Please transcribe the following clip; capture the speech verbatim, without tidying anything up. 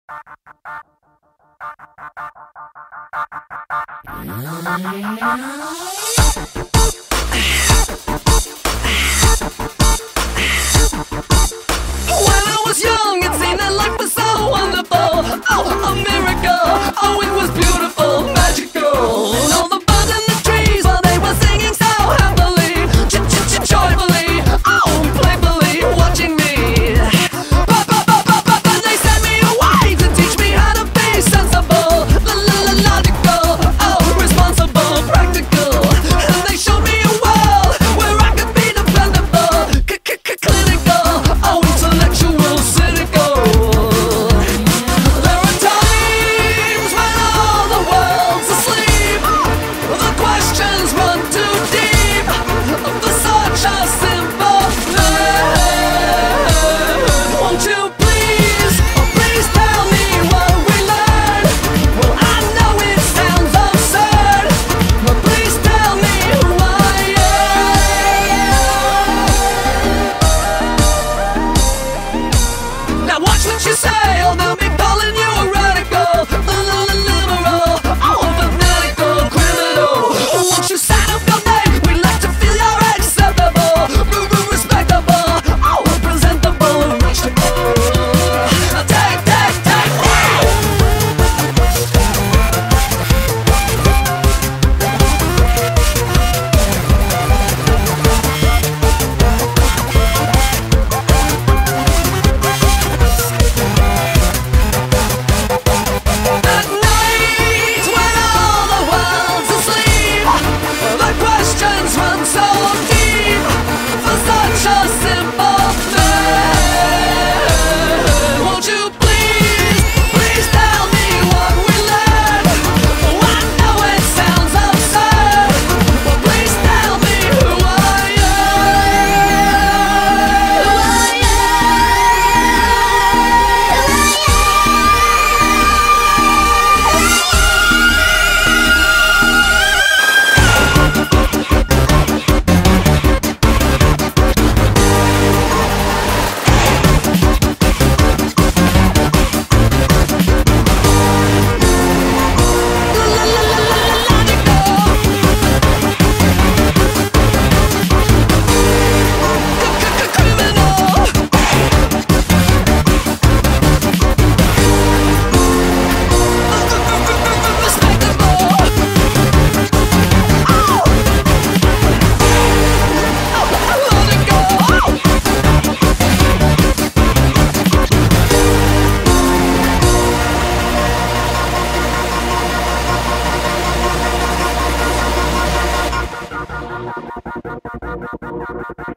I was young, it seemed that life was so wonderful. Oh, a miracle. Oh, it was beautiful, magical. And all the birds in the trees, well, they were singing so happily, joyfully, oh, playfully, watching me. But, but, but, but, but then they sent me away to teach me how to be sensible, logical, oh, responsible, practical. And they showed me a world where I could be dependable, clinical, oh, intellectual, cynical. There are times when all the world's asleep, the questions run too deep for such a simple thing. Won't you please, oh please tell me what we learned? Well, I know it sounds absurd, but please tell me who I am. Now watch what you say, or they'll be calling you a radical, liberal, oh, fanatical, criminal. Won't you sign up your name? We'd like to feel you're acceptable, respectable, oh, presentable, reachable. Take, take, take, wow! At night, when all the world's asleep, the questions run so deep for such a simple thing. Won't you please, please tell me what we learned? Oh, I know it sounds absurd, but please tell me who I Logical.